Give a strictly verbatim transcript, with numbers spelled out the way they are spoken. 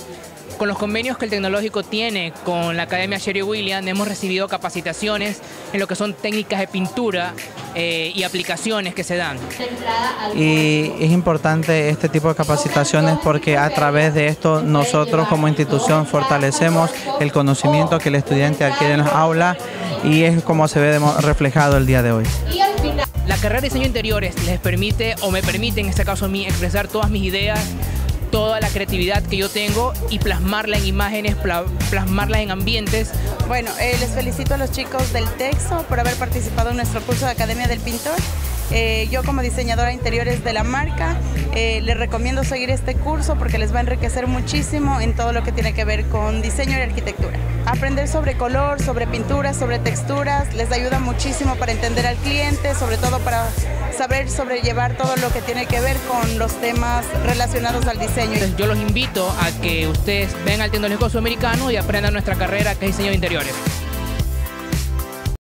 Con los convenios que el tecnológico tiene con la Academia Sherwin-Williams, hemos recibido capacitaciones en lo que son técnicas de pintura eh, y aplicaciones que se dan. Y es importante este tipo de capacitaciones porque a través de esto nosotros como institución fortalecemos el conocimiento que el estudiante adquiere en las aulas y es como se ve reflejado el día de hoy. La carrera de diseño de interiores les permite, o me permite en este caso a mí, expresar todas mis ideas, toda la creatividad que yo tengo y plasmarla en imágenes, plasmarla en ambientes. Bueno, eh, les felicito a los chicos del Texo por haber participado en nuestro curso de Academia del Pintor. Eh, yo como diseñadora de interiores de la marca eh, les recomiendo seguir este curso porque les va a enriquecer muchísimo en todo lo que tiene que ver con diseño y arquitectura. Aprender sobre color, sobre pinturas, sobre texturas, les ayuda muchísimo para entender al cliente, sobre todo para saber sobrellevar todo lo que tiene que ver con los temas relacionados al diseño. Entonces, yo los invito a que ustedes vengan al Tecnológico Sudamericano y aprendan nuestra carrera que es diseño de interiores.